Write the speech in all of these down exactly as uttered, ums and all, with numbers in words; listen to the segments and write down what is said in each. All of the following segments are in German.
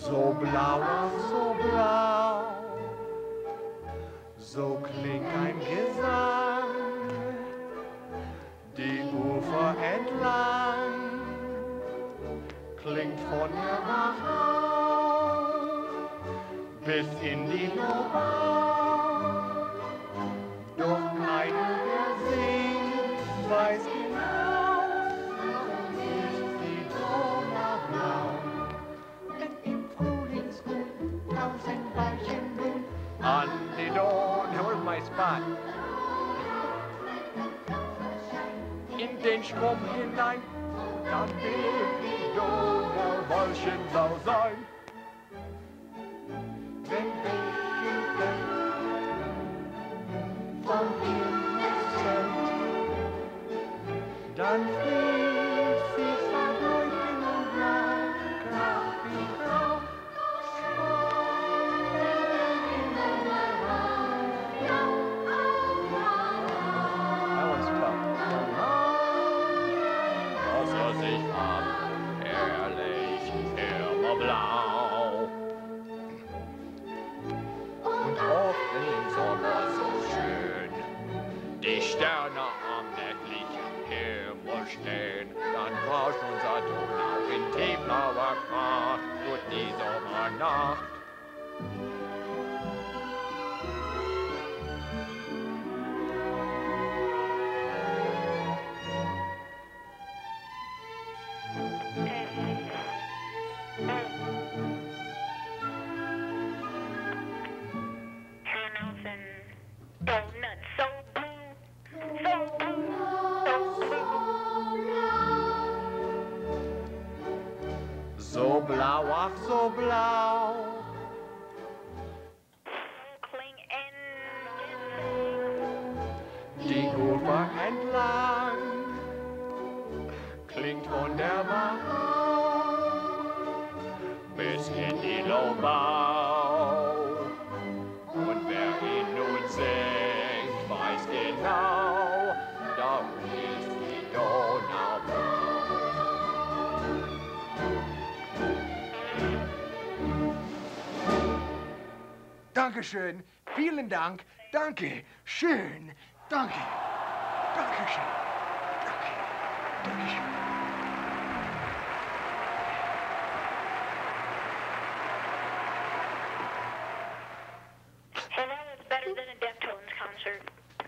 So blau, ach so blau, so klingt ein Gesang, die Ufer entlang, klingt von der Wachau bis in die Donau. Doch keiner, der singt, weiß genau, warum ist die Donau blau. Wenn im Frühlingsgrün tausend Weilchen blühen an die Donau. Where's my spot? In den Strom hinein, dann wird die Donau wolkenblau sein. Wenn Bächen vom Himmel fällt, dann fließt sie verleuchten und blau, grau wie grau. That one's tough. Wasser sich ab, herrlich, immer blau. Und oft im Sommer so schön, die Sterne am nächtlichen Himmel stehen, dann rauscht unser Donau in tiefblauer Pracht durch die Sommernacht. Herr Nelson, donut so blue, so blue, so blue. So blau, ach so blau, Kling in die Ufer entlang, klingt von der Wachau bis in die Lobau. Und wer ihn nun singt, weiß genau, darum ist die Donau blau. Dankeschön, vielen Dank, danke, schön, danke, Dankeschön, danke, Dankeschön. Hey, that was better than a Deftones concert.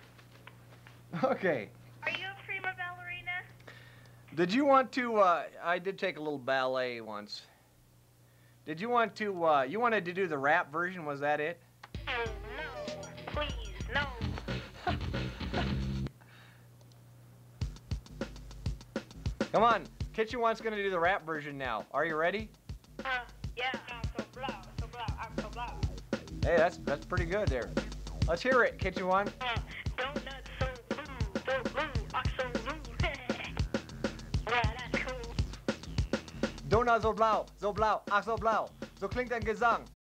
Okay, Are you a prima ballerina? did you want to, uh, I did take a little ballet once. Did you want to, uh, you wanted to do the rap version, was that it? Oh, no. Please, no. Come on, Kitchen One's gonna do the rap version now. Are you ready? Uh, yeah. So blau, so blau, I'm so blau. Hey, that's that's pretty good there. Let's hear it, Kitchen One. Uh, donut so blue, so blue, I'm so blue. Yeah, that's cool. Donau so blau, so blau, ach so blau. So klingt ein Gesang.